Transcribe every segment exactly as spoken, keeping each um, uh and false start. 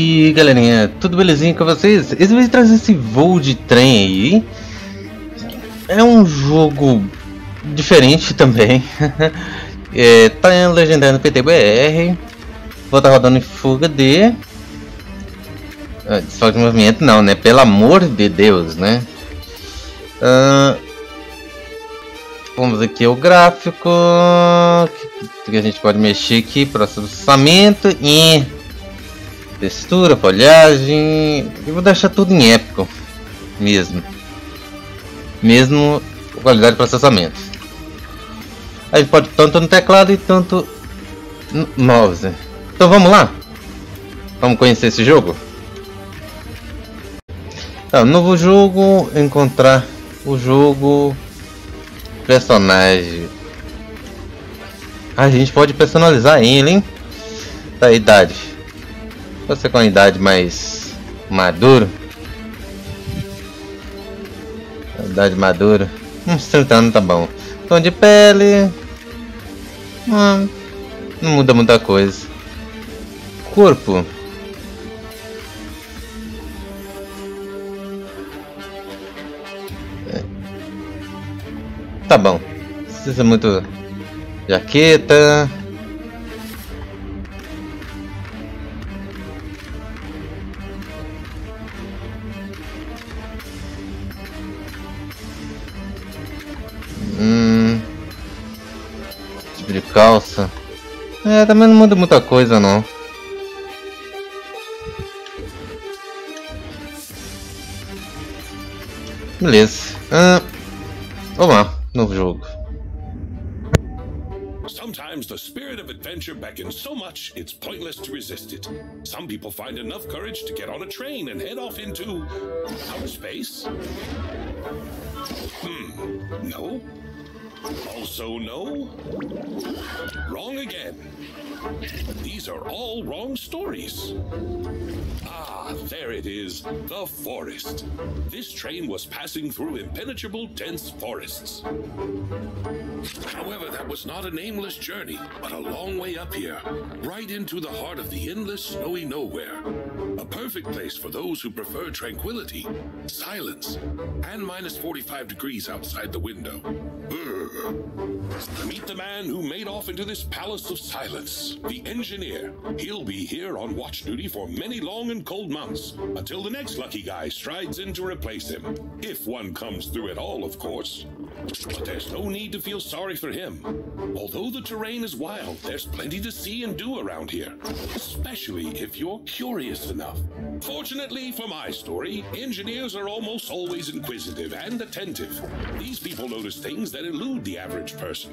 aí, galerinha, tudo belezinha com vocês? Esse vídeo traz esse voo de trem aí. É um jogo diferente também. é, tá legendado no P T B R. Vou estar rodando em Full H D. Ah, desfoque de movimento não, né? Pelo amor de Deus, né? Ah, vamos aqui o gráfico. Que, que a gente pode mexer aqui. Processamento e textura, folhagem. Eu vou deixar tudo em épico mesmo. Mesmo qualidade de processamento. A gente pode tanto no teclado e tanto no mouse. Então vamos lá? Vamos conhecer esse jogo? Tá, novo jogo, encontrar o jogo, personagem. A gente pode personalizar ele, hein? Tá, idade. Você com a idade mais madura. Idade madura. Uns trinta anos tá bom. Tom de pele. Hum, não muda muita coisa. Corpo. Tá bom. Não precisa muito. Jaqueta. Hum. Tipo de calça. É, também não muda muita coisa não. Beleza. Ah, vamos lá, novo jogo. Sometimes the spirit of adventure beckons so much it's pointless to resist it. Some people find enough courage to get on a train and head off into outer space. Hmm, no. Also no. Wrong again. These are all wrong stories. Ah, there it is, the forest. This train was passing through impenetrable, dense forests. However, that was not a nameless journey, but a long way up here, right into the heart of the endless snowy nowhere. A perfect place for those who prefer tranquility, silence, and minus forty-five degrees outside the window. Urgh. Meet the man who made off into this palace of silence, the engineer. He'll be here on watch duty for many long and cold months, until the next lucky guy strides in to replace him. If one comes through at all, of course. But there's no need to feel sorry for him. Although the terrain is wild, there's plenty to see and do around here, especially if you're curious enough. Fortunately for my story, engineers are almost always inquisitive and attentive. These people notice things that elude the average person.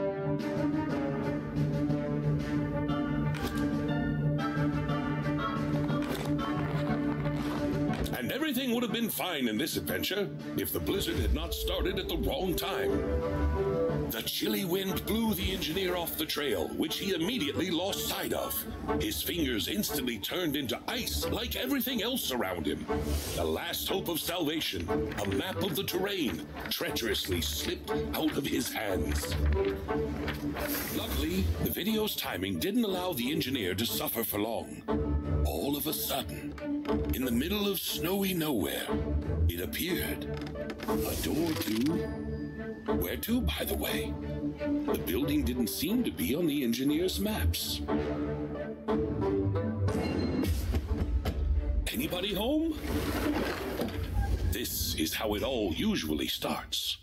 And everything would have been fine in this adventure if the blizzard had not started at the wrong time. The chilly wind blew the engineer off the trail, which he immediately lost sight of. His fingers instantly turned into ice like everything else around him. The last hope of salvation, a map of the terrain, treacherously slipped out of his hands. Luckily, the video's timing didn't allow the engineer to suffer for long. All of a sudden, in the middle of snowy nowhere, it appeared. A door to... Where to, by the way? The building didn't seem to be on the engineer's maps. Anybody home? This is how it all usually starts.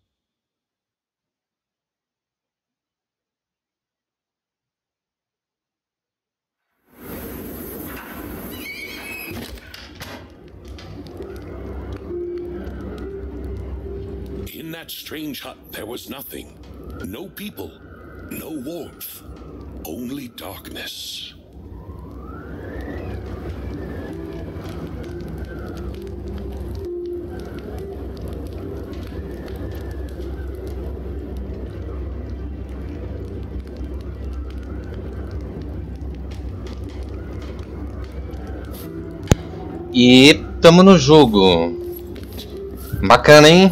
In that strange hut, there was nothing. No people, no warmth, only darkness. E tamo no jogo. Bacana, hein?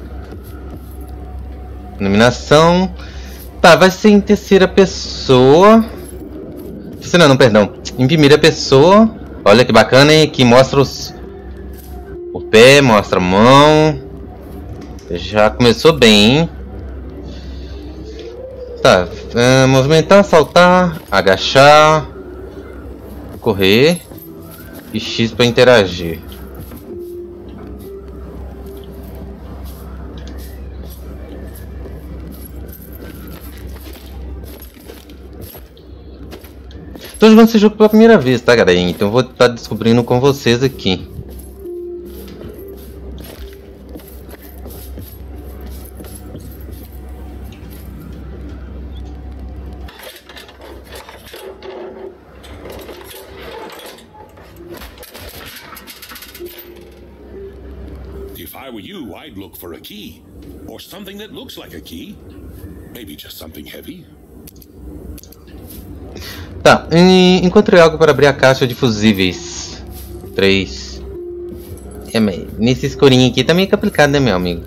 Iluminação. Tá, vai ser em terceira pessoa. Terceira não, perdão. Em primeira pessoa. Olha que bacana, hein? Aqui mostra os... o pé, mostra a mão. Já começou bem, hein? Tá. Uh, movimentar, saltar, agachar, correr e X para interagir. Tô jogando esse jogo pela primeira vez, tá, galera? Então eu vou estar descobrindo com vocês aqui. If I were you, I'd look for a key. Or something that looks like a key. Maybe just something heavy. Tá, encontrei algo para abrir a caixa de fusíveis. Três. É, nesse escurinho aqui tá meio complicado, né, meu amigo?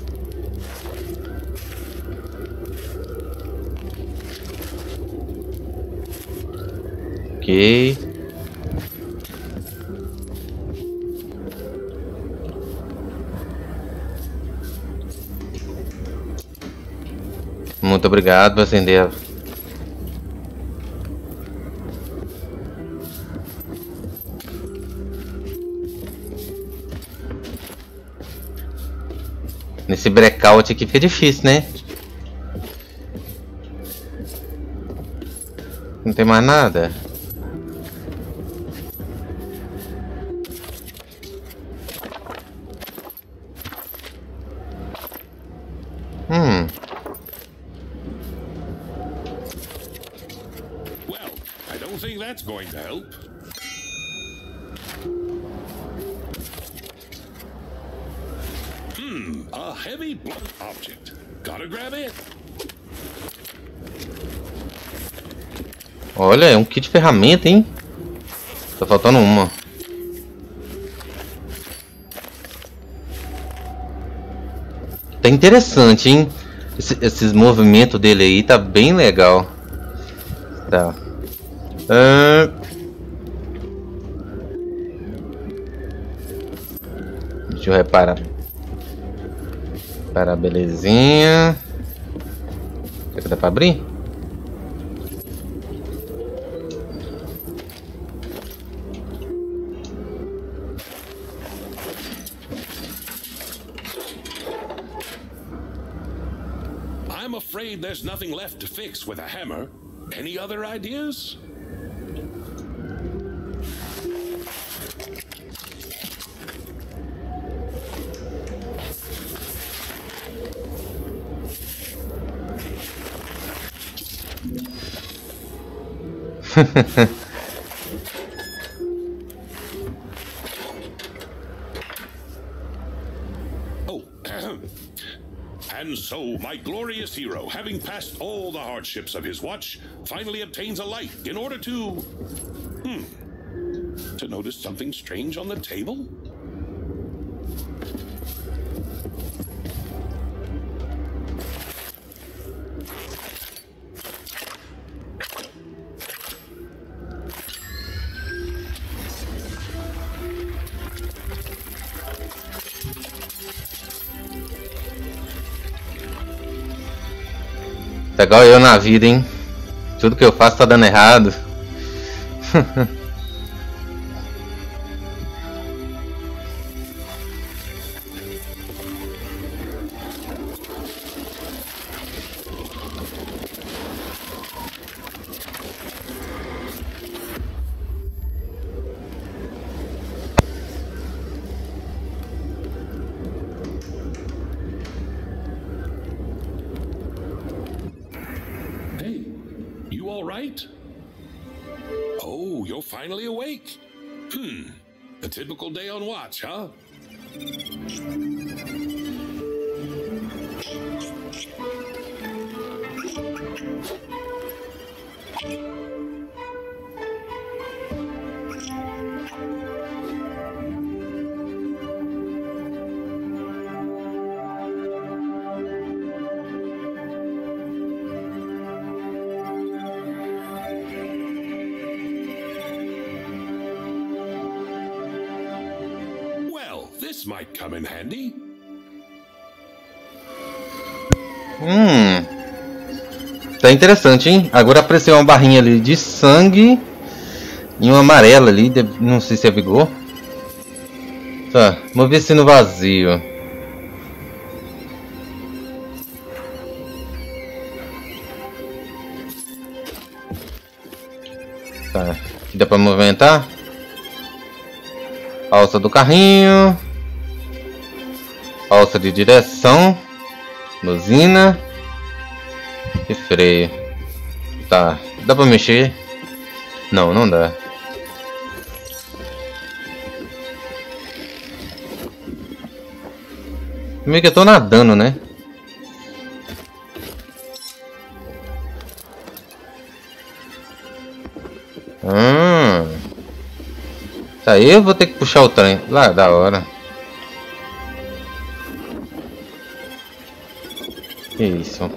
Ok. Muito obrigado por acender a... Nesse breakout aqui fica difícil, né? Não tem mais nada. Hum. Well, I don't think that's going to help. Hmm, a heavy blunt object. Gotta grab it. Olha, é um kit de ferramenta, hein? Tá faltando uma. Tá interessante, hein? Esse, esses movimentos dele aí tá bem legal. Tá. Uh... Deixa eu reparar. Para, belezinha. Será que dá pra abrir? I'm afraid there's nothing left to fix with a hammer. Any other ideas? Oh, and so my glorious hero, having passed all the hardships of his watch, finally obtains a light in order to... Hmm. To notice something strange on the table? Tá igual eu na vida, hein? Tudo que eu faço tá dando errado. Oh, you're finally awake. Hmm. A typical day on watch, huh? This might come in handy. Hum. Tá interessante, hein? Agora apareceu uma barrinha ali de sangue e uma amarela ali, de... não sei se é vigor. Tá, vamos ver se no vazio. Tá, aqui dá pra movimentar. Alça do carrinho. Alça de direção. Buzina. E freio. Tá, dá pra mexer? Não, não dá. Meio que eu tô nadando, né? Hum. Tá, eu vou ter que puxar o trem. Lá, da hora. Que isso?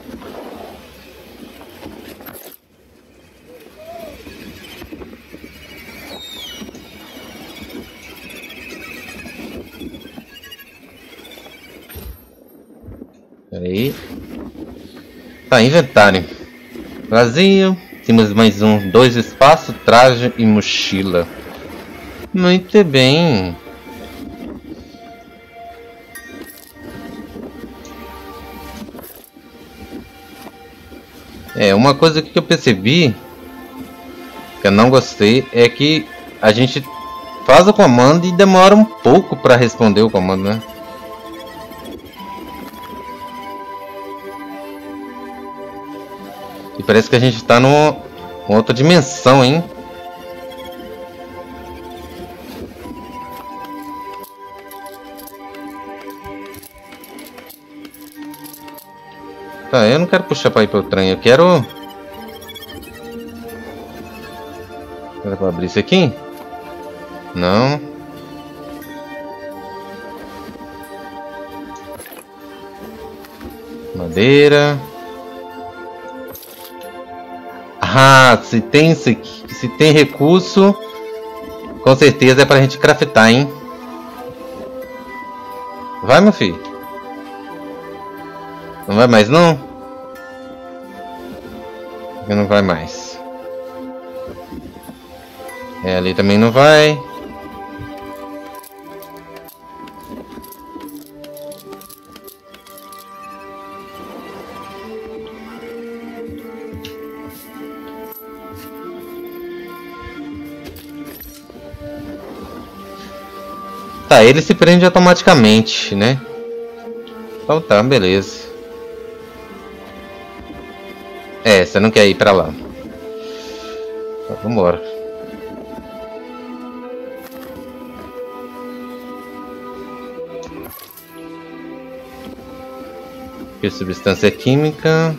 Peraí. Tá, inventário. Vazio. Temos mais um. Dois espaços, traje e mochila. Muito bem. É, uma coisa que eu percebi que eu não gostei é que a gente faz o comando e demora um pouco para responder o comando, né? E parece que a gente tá numa outra dimensão, hein? Tá, eu não quero puxar para ir para o trem, eu quero... Era para abrir isso aqui? Não. Madeira. Ah, se tem, se, se tem recurso, com certeza é pra gente craftar, hein? Vai, meu filho. Não vai mais, não? Não vai mais. É, ali também não vai. Tá, ele se prende automaticamente, né? Então tá, beleza. É, você não quer ir pra lá. Tá, vambora. Aqui, substância química.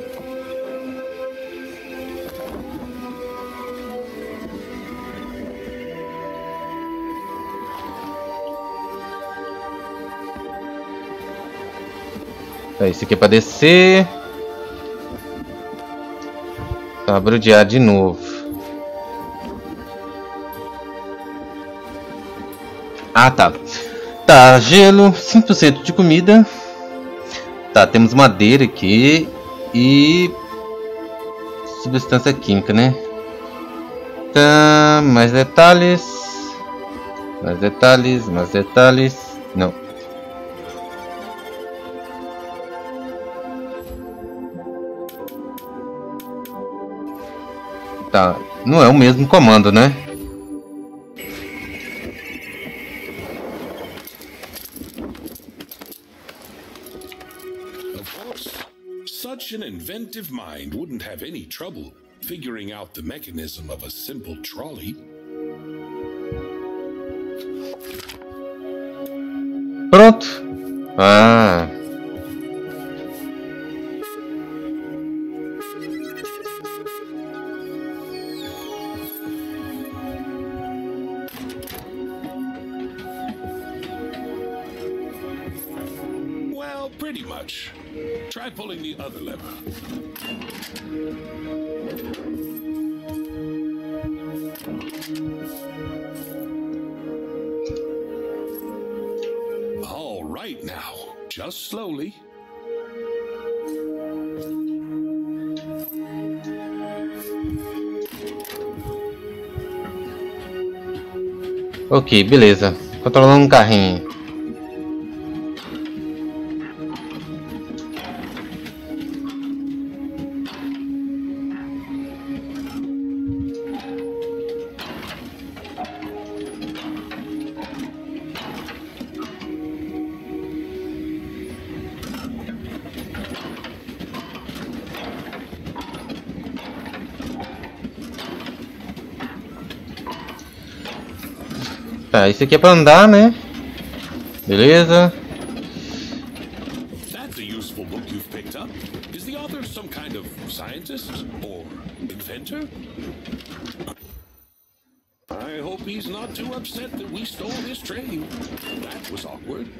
Tá, isso aqui é pra descer. Tá, brodear de novo. Ah, tá. Tá, gelo, cinco por cento de comida. Tá, temos madeira aqui. E... substância química, né? Tá, mais detalhes. Mais detalhes, mais detalhes. Não. Tá, não é o mesmo comando, né? Of course, such an inventive mind wouldn't have any trouble figuring out the mechanism of a simple trolley. Pronto. Ah. Pretty much. Try pulling the other lever. All right now, just slowly. Ok, beleza. Controlando um carrinho. Tá, isso aqui é pra andar, né? Beleza. That's a useful book you've picked up. Is the author some kind of scientist or inventor? I hope he's not too upset that we stole his train. That was awkward.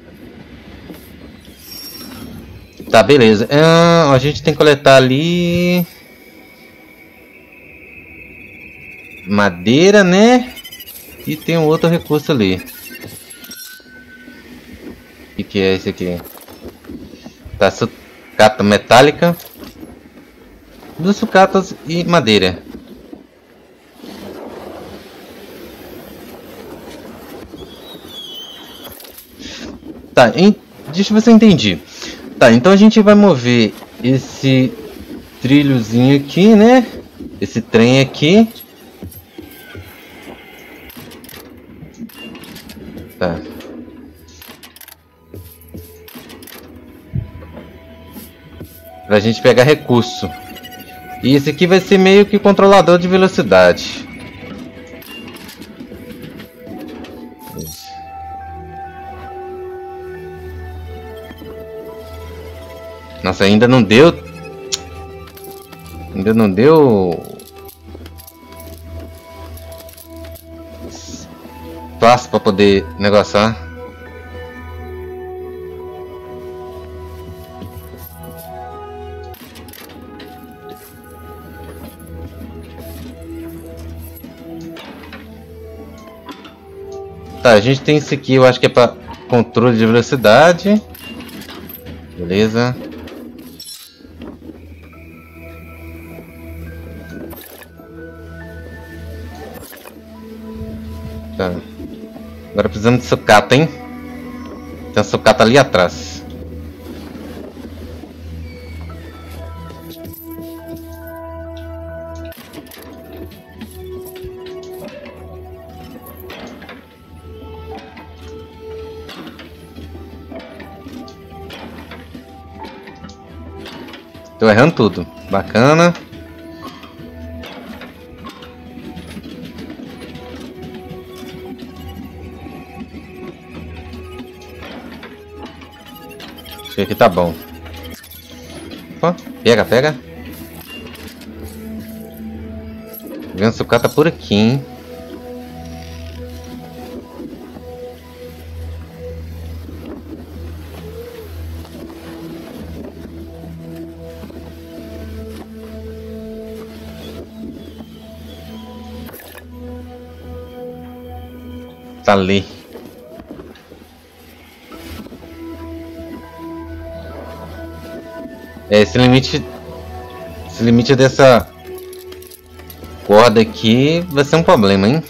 Tá, beleza. Ah, a gente tem que coletar ali madeira, né? E tem um outro recurso ali. O que, que é esse aqui? Tá, sucata metálica. Duas sucatas e madeira. Tá, em... deixa eu ver se eu entendi. Tá, então a gente vai mover esse trilhozinho aqui, né? Esse trem aqui. Tá. Pra gente pegar recurso. E esse aqui vai ser meio que controlador de velocidade. Nossa, ainda não deu. Ainda não deu. Espaço para poder negociar. Tá, a gente tem isso aqui, eu acho que é para controle de velocidade. Beleza. Tá. Agora precisamos de sucata, hein? Tem a sucata ali atrás. Tô errando tudo. Bacana. Aqui tá bom. Ó, pega, pega. Vendo sucata por aqui, hein? Tá ali. É, esse limite, esse limite dessa corda aqui vai ser um problema, hein?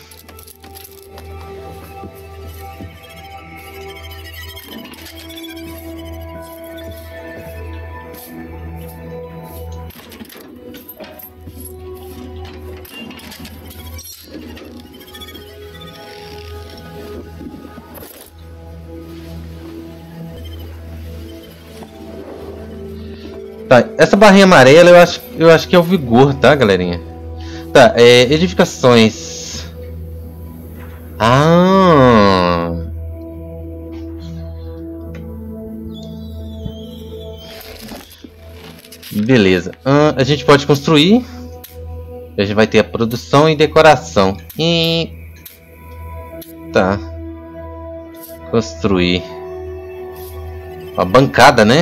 Tá, essa barrinha amarela eu acho, eu acho que é o vigor, tá, galerinha? Tá, é, edificações. Ah. Beleza. Ah, a gente pode construir. A gente vai ter a produção e decoração. E... Tá. Construir. Uma bancada, né?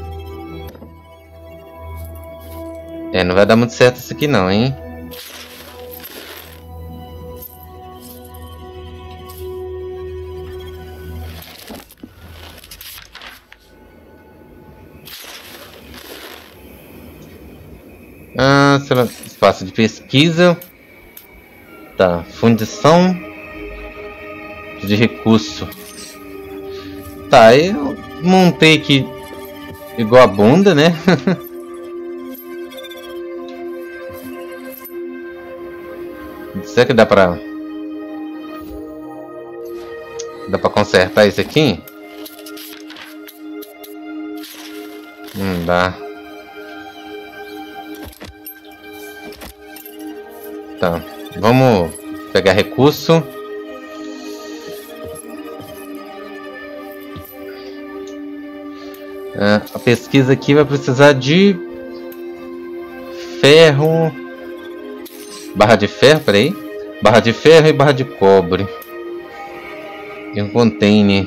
É, não vai dar muito certo isso aqui não, hein? Ah, será espaço de pesquisa. Tá, fundição de recurso. Tá, eu montei aqui igual a bunda, né? Será que dá pra... Dá pra consertar isso aqui? Não dá. Tá, vamos pegar recurso. Ah, a pesquisa aqui vai precisar de ferro, barra de ferro, peraí, barra de ferro e barra de cobre e um container.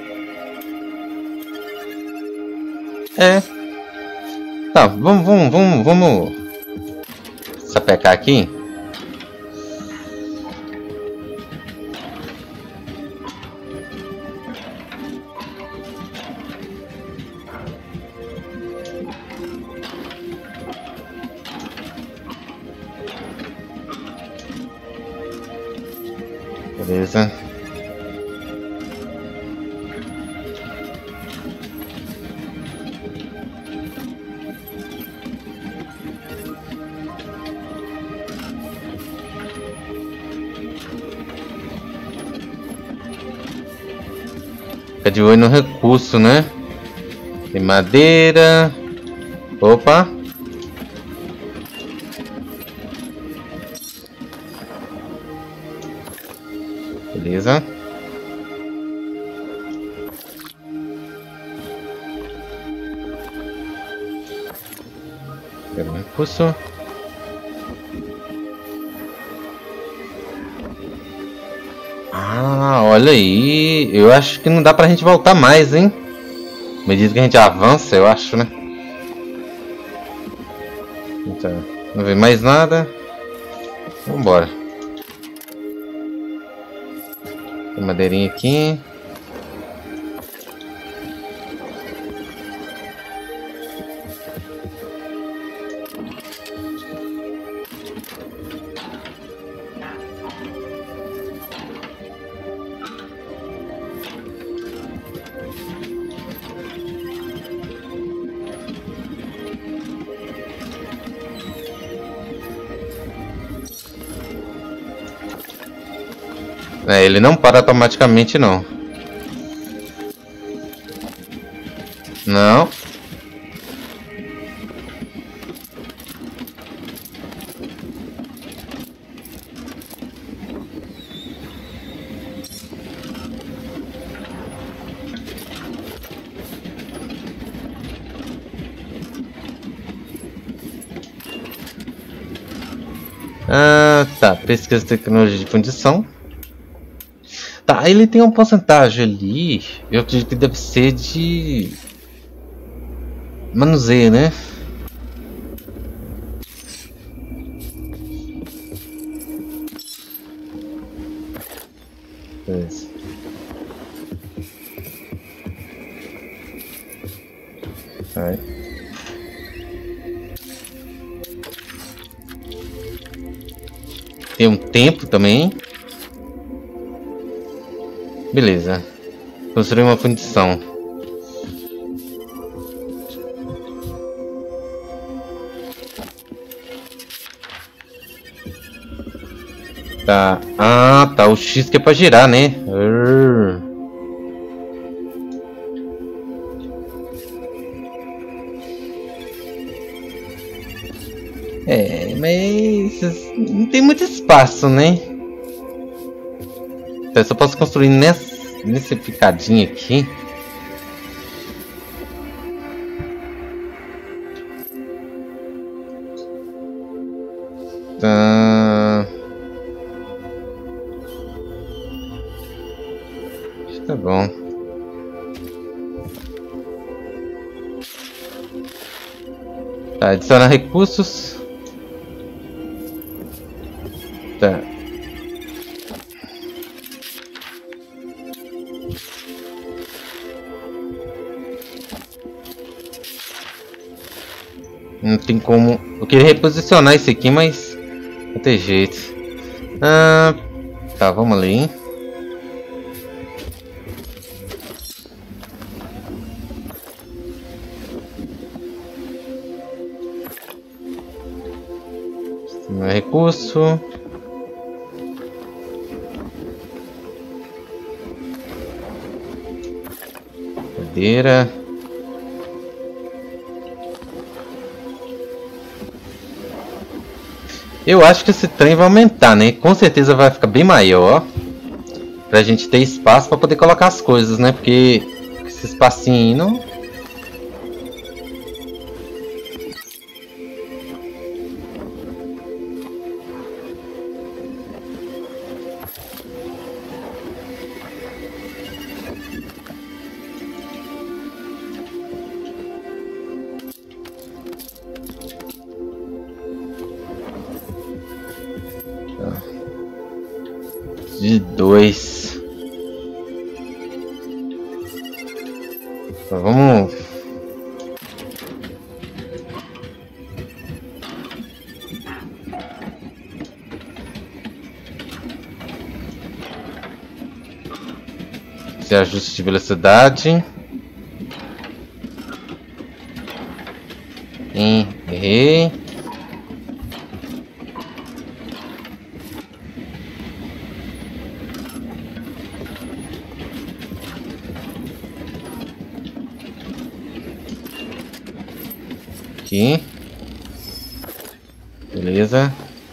É, tá, vamos, vamos, vamos, vamos sapecar aqui. Beleza. Fica de olho no recurso, né? Tem madeira. Opa. Beleza. Pega um recurso. Ah, olha aí. Eu acho que não dá pra gente voltar mais, hein? À medida que a gente avança, eu acho, né? Então, não vem mais nada. Vambora. Tem madeirinha aqui. É, ele não para automaticamente, não. Não. Ah, tá. Pesquisa de tecnologia de fundição. Tá, ele tem uma porcentagem ali. Eu acredito que deve ser de manuseio, né? Beleza. Vai. Tem um tempo também. Beleza. Construir uma fundição. Tá. Ah, tá. O X que é pra girar, né? Urr. É, mas não tem muito espaço, né? Então eu só posso construir nessa, nesse picadinho aqui. Tá. Acho que tá bom. Tá, adicionar recursos. Tá. Não tem como... Eu queria reposicionar esse aqui, mas... Não tem jeito. Ah, tá, vamos ali. Não é recurso. Madeira. Eu acho que esse trem vai aumentar, né? Com certeza vai ficar bem maior. Pra gente ter espaço pra poder colocar as coisas, né? Porque esse espacinho aí não... De dois. Então, vamos. Esse ajuste de velocidade. Sim, errei. Aqui. Beleza.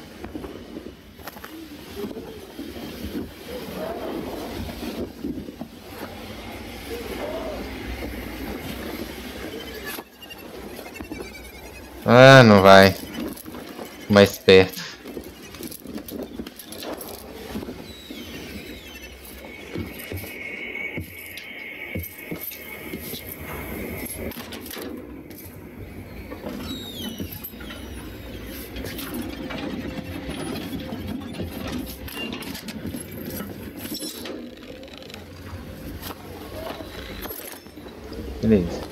Ah, não vai. Mais perto. Beleza.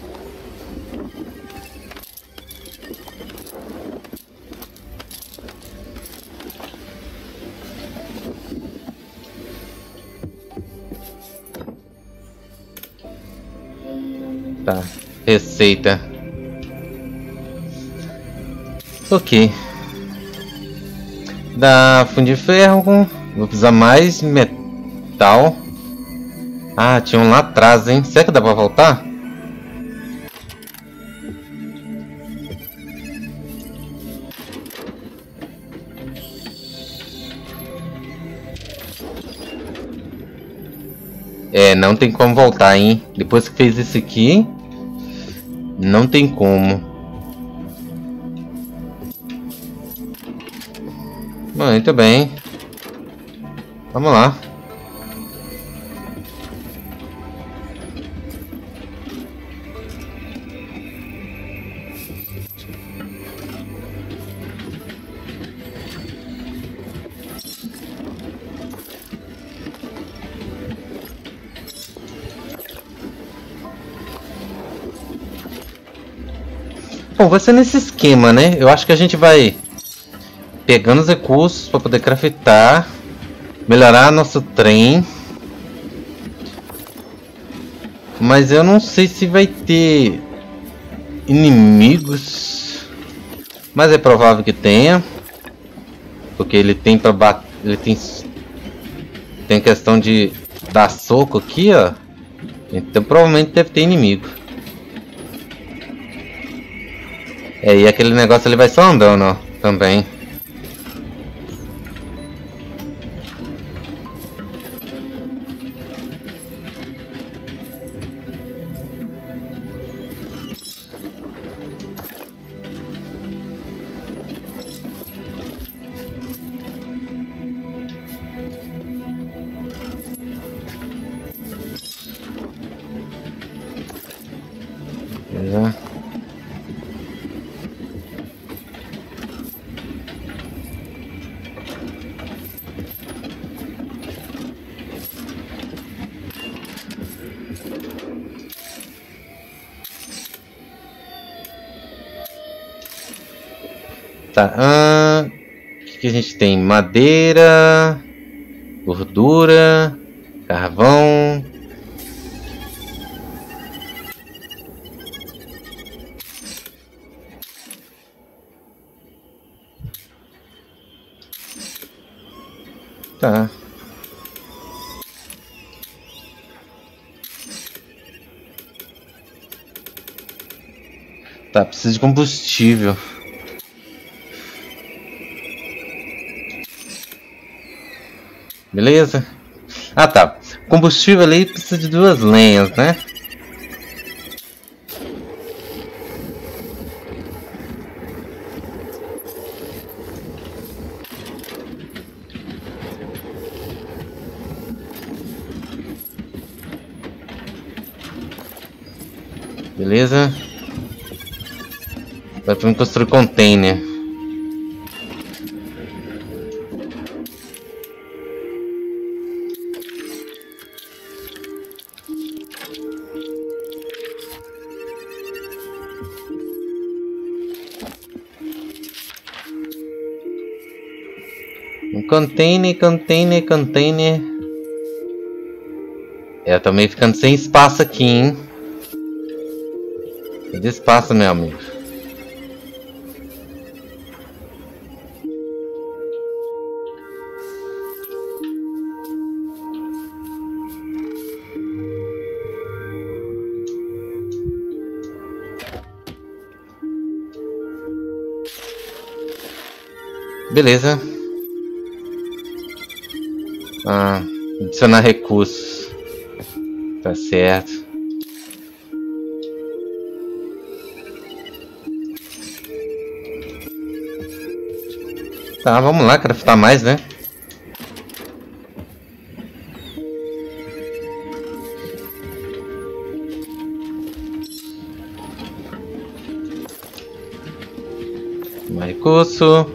Tá. Receita. Ok. Da fundo de ferro. Vou precisar mais metal. Ah, tinha um lá atrás, hein? Será que dá pra voltar? É, não tem como voltar, hein? Depois que fez isso aqui, não tem como. Muito bem. Vamos lá. Bom, vai ser nesse esquema, né? Eu acho que a gente vai pegando os recursos para poder craftar, melhorar nosso trem. Mas eu não sei se vai ter inimigos. Mas é provável que tenha. Porque ele tem para bater, ele tem tem questão de dar soco aqui, ó. Então provavelmente deve ter inimigo. É, e aquele negócio ele vai só andando, ó, também. Já. Tá, ah, o que, que a gente tem? Madeira, gordura, carvão. Tá. Tá, precisa de combustível. Beleza? Ah, tá. Combustível ali precisa de duas lenhas, né? Beleza? Agora temos que construir container. Um container, container, container. É, eu tô meio ficando sem espaço aqui, hein? Cadê espaço, meu amigo? Beleza. Ah, adicionar recursos. Tá certo. Tá, vamos lá, craftar mais, né? Mais recurso.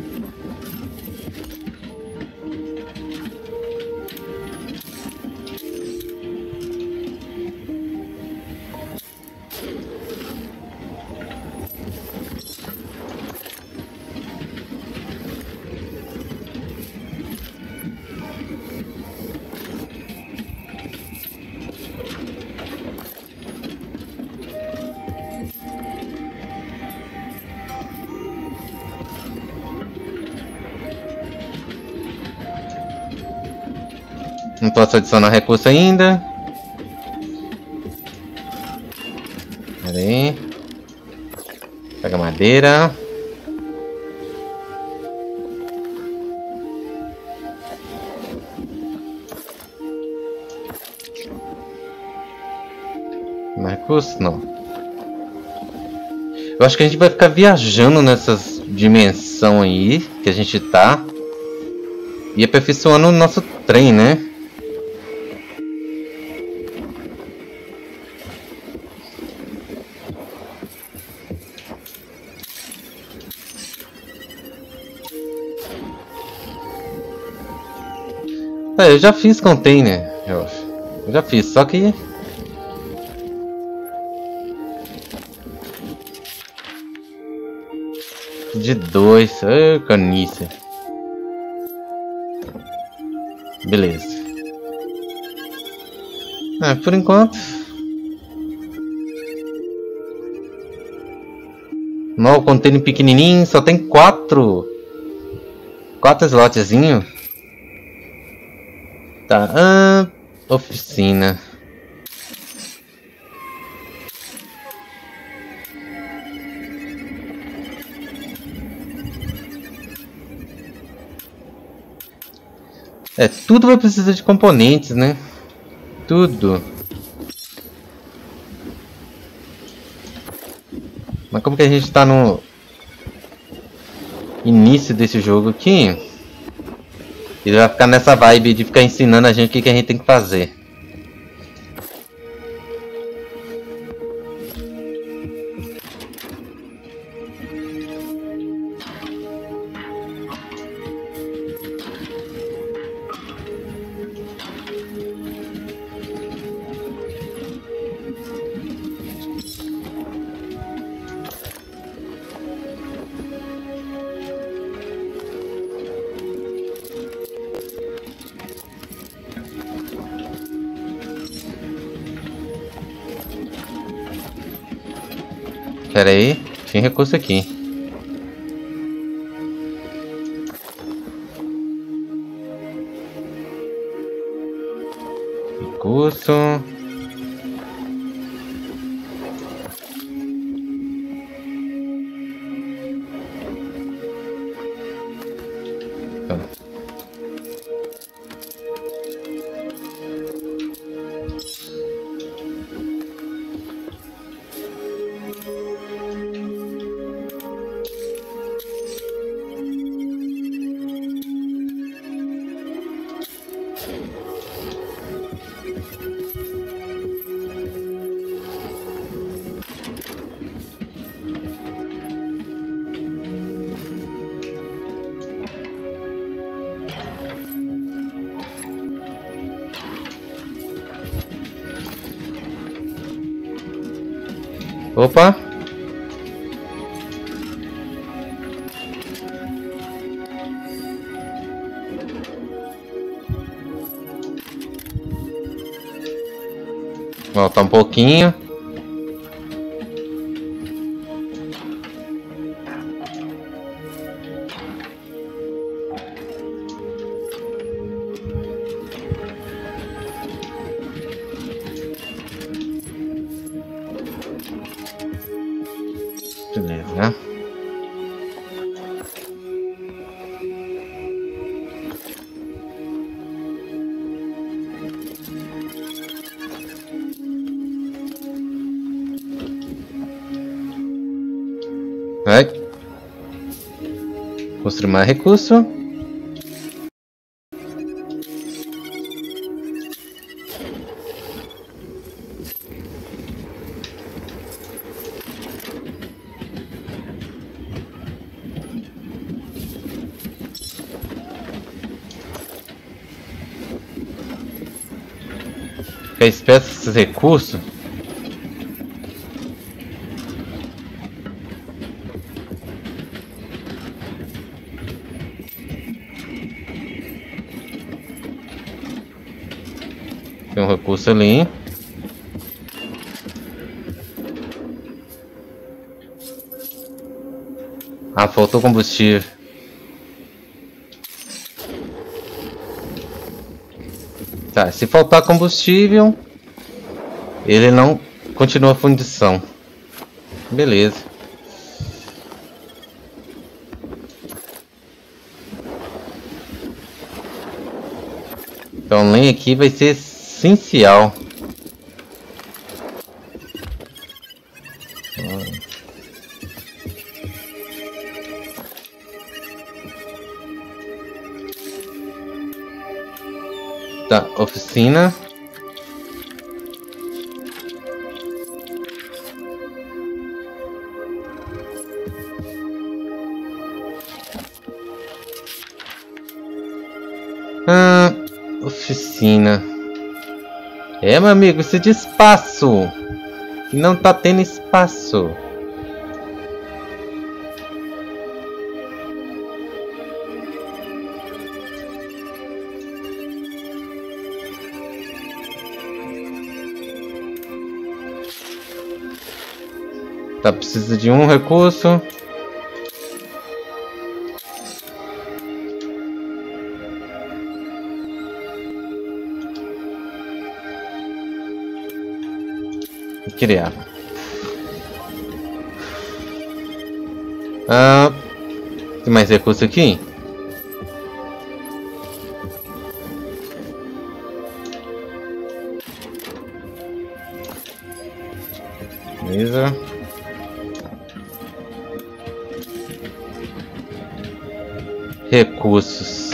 Não posso adicionar recurso ainda. Pera aí. Pega madeira. Mais recurso? Não. Eu acho que a gente vai ficar viajando nessas dimensões aí que a gente tá. E aperfeiçoando o nosso trem, né? É, eu já fiz container, eu acho. Eu já fiz, só que... De dois, oh, caniça. Beleza. Ah, por enquanto... Não, o container pequenininho, só tem quatro... Quatro slotzinhos. Tá, ah, oficina. É, tudo vai precisar de componentes, né? Tudo. Mas como que a gente tá no início desse jogo aqui, ele vai ficar nessa vibe de ficar ensinando a gente o que, que a gente tem que fazer. Pera aí, tinha recurso aqui. Recurso. Opa! Voltar um pouquinho. Beleza. Vai. Construir mais recurso. Ficar esperto esses recursos. Tem um recurso ali. Ah, faltou combustível. Tá, se faltar combustível, ele não continua a fundição. Beleza. Então, lenha aqui vai ser essencial. Tá, oficina. Ah, oficina. É, meu amigo, isso é de espaço. E não tá tendo espaço. Tá, precisa de um recurso. Vou criar. Ah, tem mais recurso aqui? Beleza. Recursos.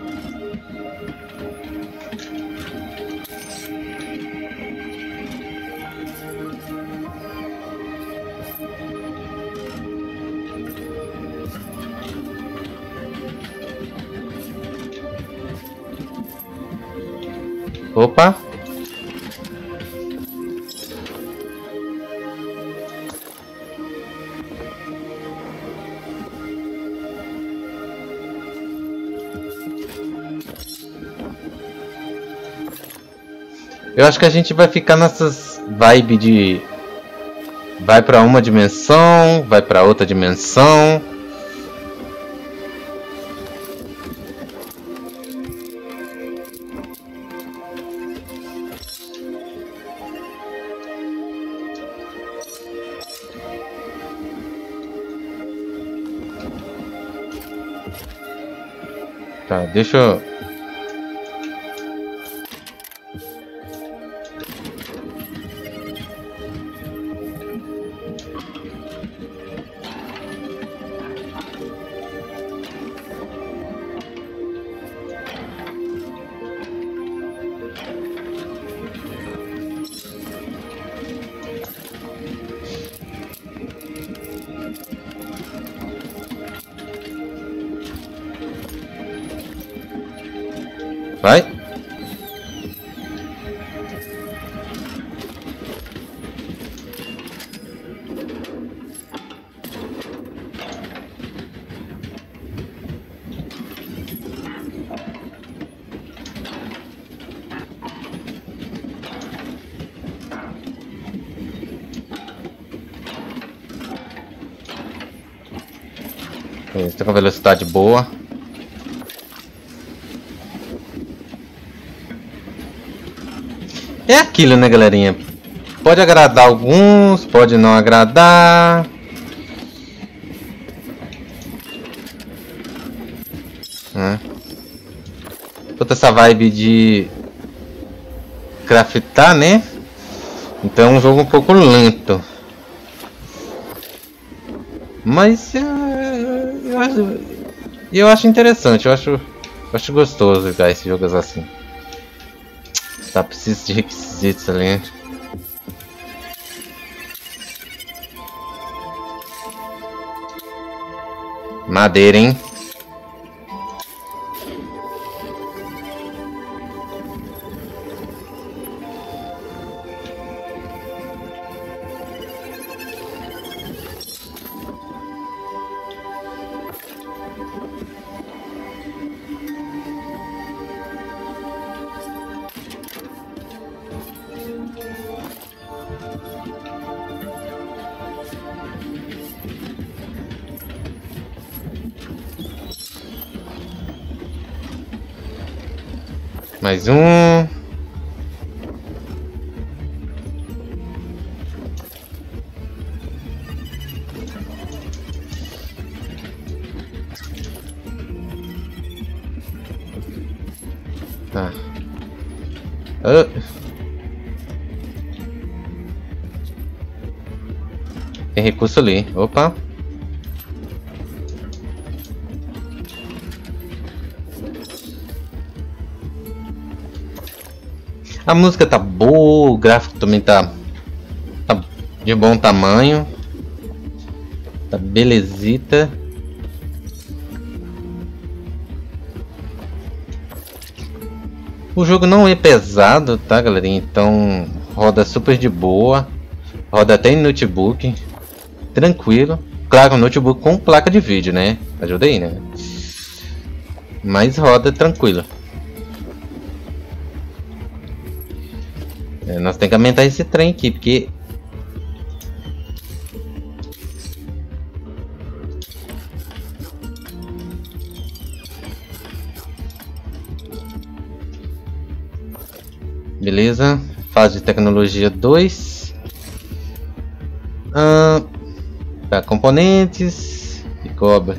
Opa. Eu acho que a gente vai ficar nessas vibe de Vai para uma dimensão, vai para outra dimensão. Tá, deixa eu... Vai. Está com velocidade boa. É aquilo, né, galerinha? Pode agradar alguns, pode não agradar. É. Toda essa vibe de craftar, né? Então é um jogo um pouco lento. Mas uh, eu, acho, eu acho interessante, eu acho, eu acho gostoso jogar esses jogos assim. Tá, preciso de requisitos ali. Madeira, hein? Mais um. Tá. Ah. Tem recurso ali. Opa. A música tá boa, o gráfico também tá, tá de bom tamanho. Tá belezita. O jogo não é pesado, tá, galerinha? Então roda super de boa. Roda até em notebook. Tranquilo. Claro, notebook com placa de vídeo, né? Ajuda aí, né? Mas roda tranquilo. É, nós temos que aumentar esse trem aqui, porque... Beleza. Fase de tecnologia dois. Ah, tá, componentes e cobre.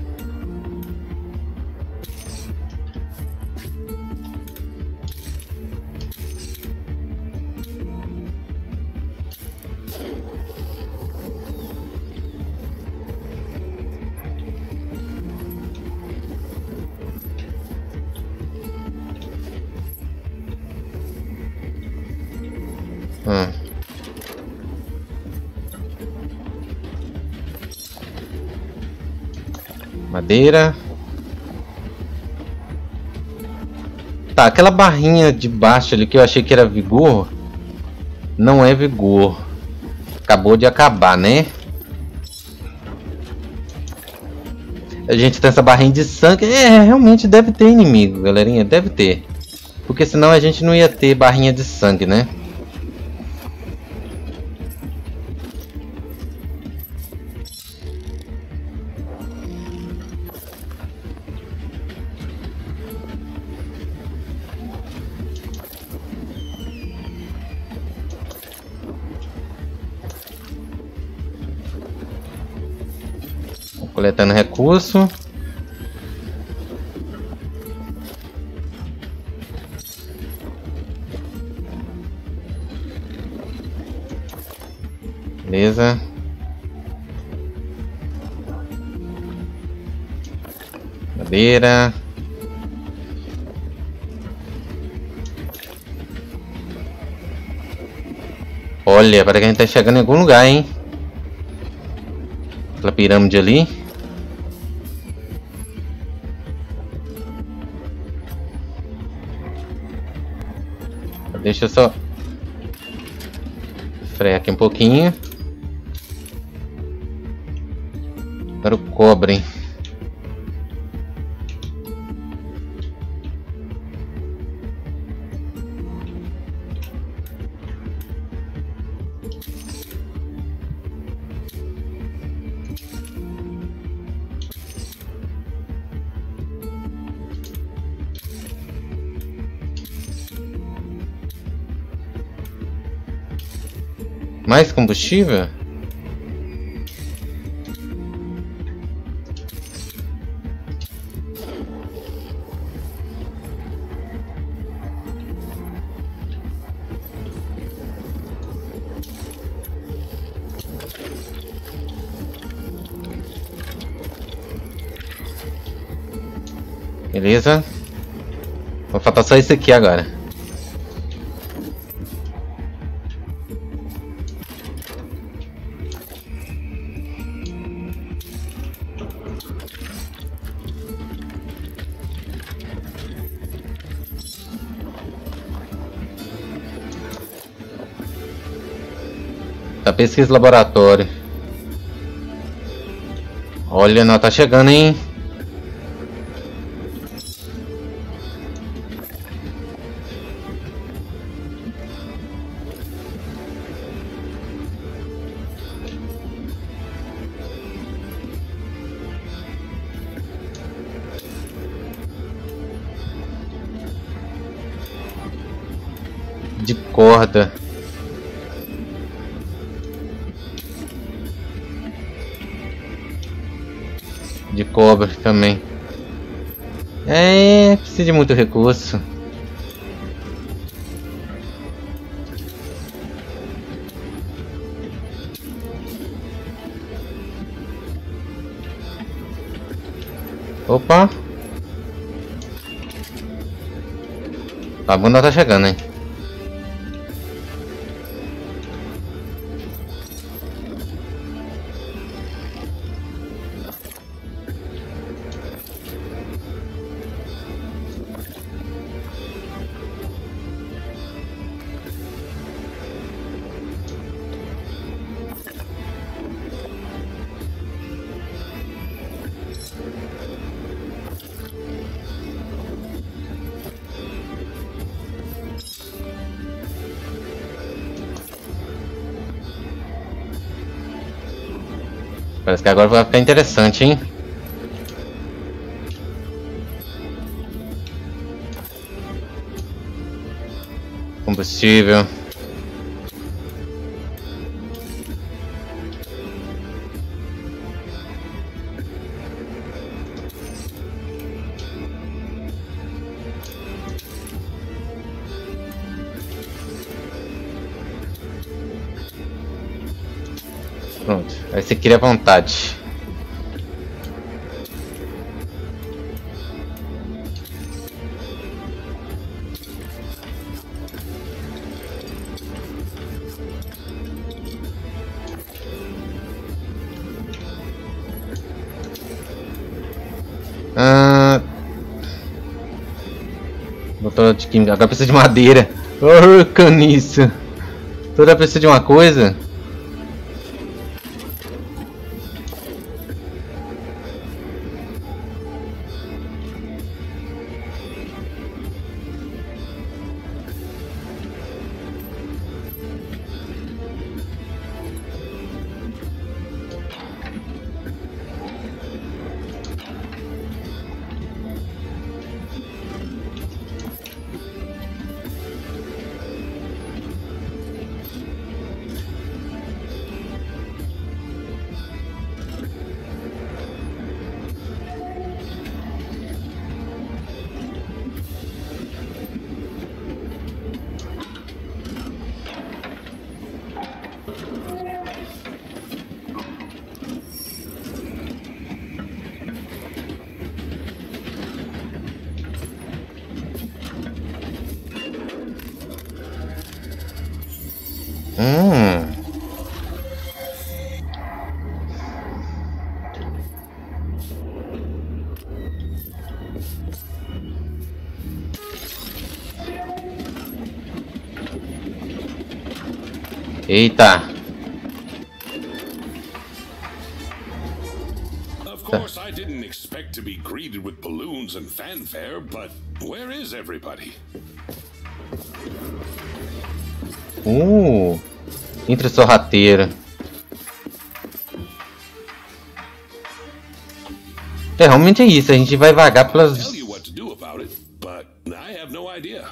Hum. Madeira. Tá, aquela barrinha de baixo ali que eu achei que era vigor, não é vigor. Acabou de acabar, né? A gente tem essa barrinha de sangue. É, realmente deve ter inimigo, galerinha. Deve ter. Porque senão a gente não ia ter barrinha de sangue, né? Coletando recurso. Beleza. Madeira. Olha, parece que a gente tá chegando em algum lugar, hein? Aquela pirâmide ali. Deixa eu só frear aqui um pouquinho. Para o cobre. Mais combustível? Beleza. Vai faltar só isso aqui agora. Tá, pesquisa laboratório. Olha, nós tá chegando, hein? De corda. De cobre também. É, precisa de muito recurso. Opa. A bunda tá chegando, hein? Parece que agora vai ficar interessante, hein? Combustível. Pronto, aí você cria vontade. Ah, doutora de química, agora precisa de madeira. Oh, caniço. Toda precisa de uma coisa. Hum. Eita. Of course, I didn't expect to be greeted with balloons and fanfare, but where is everybody? Uh, entre sorrateira. É, realmente é isso, a gente vai vagar pelas... Tell you what to do about it, but I have no idea.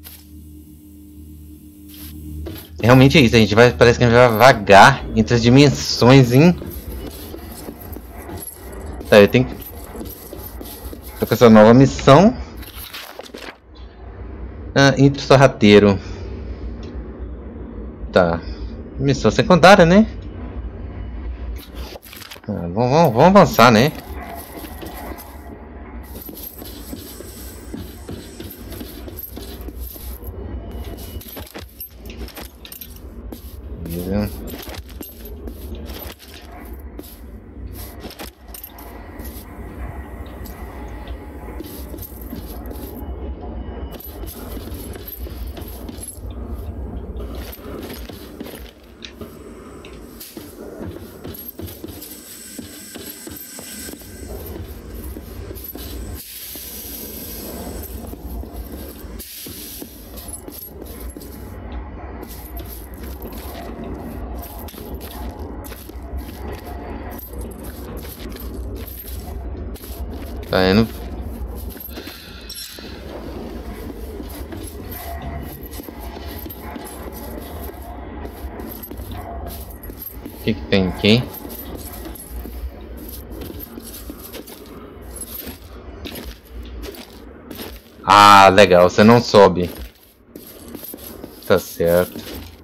Realmente é isso, a gente vai, parece que a gente vai vagar entre as dimensões, hein? Tá, eu tenho que... Tô com essa nova missão. Ah, entre sorrateiro. Tá. Missão secundária, né? Ah, vamos, vamos, vamos avançar, né? Beleza. Tá indo. O que que tem aqui? Ah, legal, você não sobe. Tá certo.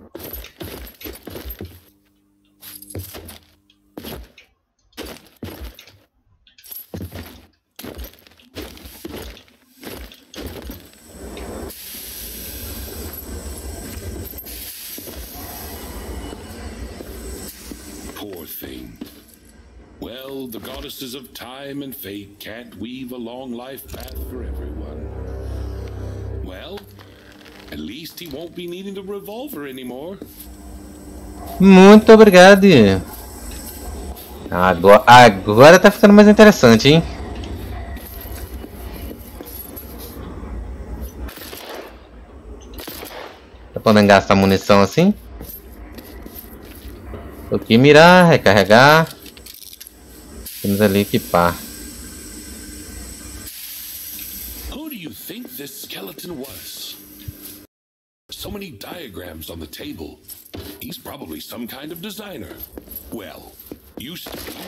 Poor thing. Well, the goddesses of time and fate can't weave a long life path for everyone. Well, at least he won't be needing a revolver anymore. Muito obrigado. Agora, agora tá ficando mais interessante, hein? Tá podendo gastar munição assim? Aqui mirar, recarregar. Temos ali equipar. Who do you think this skeleton was? So many diagrams on the table. He's probably some kind of designer. Well, used to be.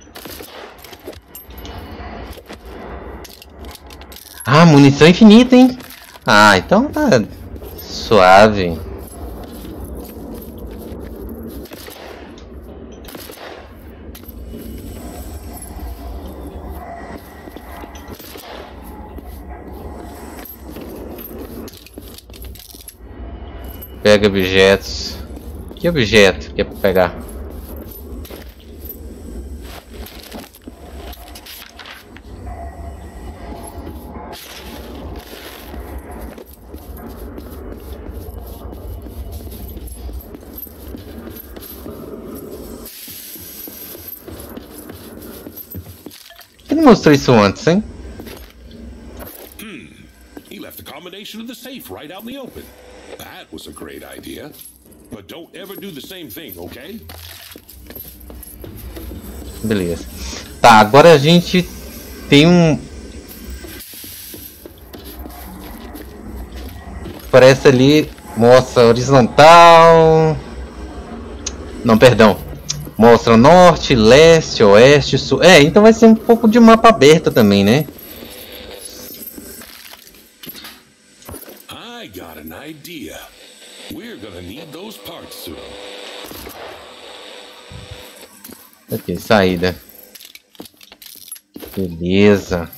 Ah, munição infinita, hein? Ah, então tá suave. Pega objetos. Que objeto que é pra pegar? Ele mostrou isso antes, hein? Hmm. He left the combination of the safe right out in the open. That was a great idea. But don't ever do the same thing, okay? Beleza. Tá, agora a gente tem um... Parece ali, mostra horizontal... Não, perdão. Mostra norte, leste, oeste, sul... É, então vai ser um pouco de mapa aberto também, né? I got an idea. We're gonna need those parts soon. Aqui, saída. Beleza.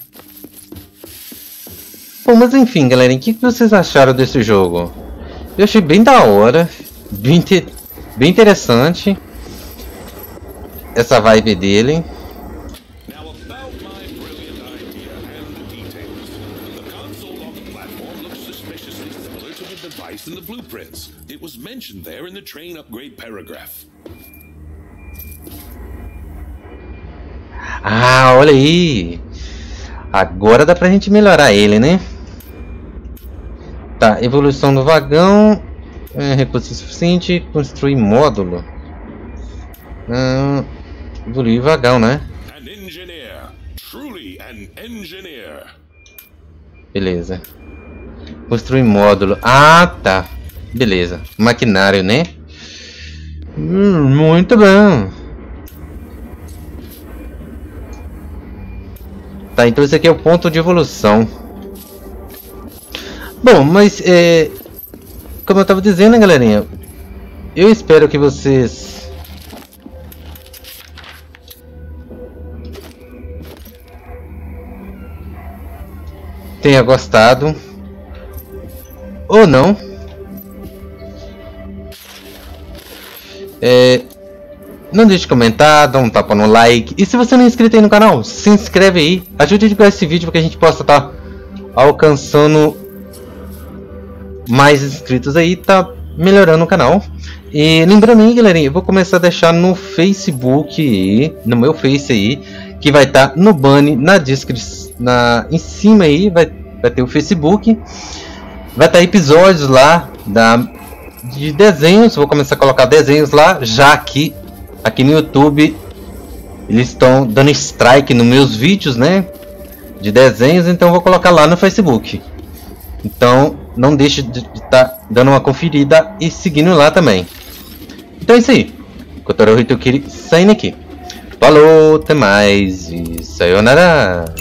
Bom, mas enfim, galera, o que vocês acharam desse jogo? Eu achei bem da hora, bem, bem interessante essa vibe dele. Now about my brilliant idea and the details. The console on the platform looks suspiciously similar to the device in the blueprints. It was mentioned there in the train upgrade paragraph. Ah, olha aí. Agora dá pra gente melhorar ele, né? Tá, evolução do vagão. É, recurso suficiente. Construir módulo. Ah, evoluir vagão, né? An engineer. Truly an engineer. Beleza. Construir módulo. Ah, tá. Beleza. Maquinário, né? Hum, muito bom. Tá, então esse aqui é o ponto de evolução. Bom, mas é, como eu tava dizendo, né, galerinha, eu espero que vocês tenham gostado ou não. É, não deixe de comentar, dá um tapa no like. E se você não é inscrito aí no canal, se inscreve aí. Ajude a divulgar esse vídeo para que a gente possa estar tá alcançando mais inscritos aí, tá melhorando o canal. E lembrando aí, galerinha, eu vou começar a deixar no Facebook, no meu Face aí, que vai estar tá no banner, na descrição, na, em cima aí, vai, vai ter o Facebook. Vai estar tá episódios lá da, de desenhos, vou começar a colocar desenhos lá, já que aqui no YouTube eles estão dando strike nos meus vídeos, né, de desenhos, então eu vou colocar lá no Facebook. Então não deixe de estar tá dando uma conferida e seguindo lá também. Então é isso aí. Kotaro Hitokiri saindo aqui. Falou, até mais e sayonara.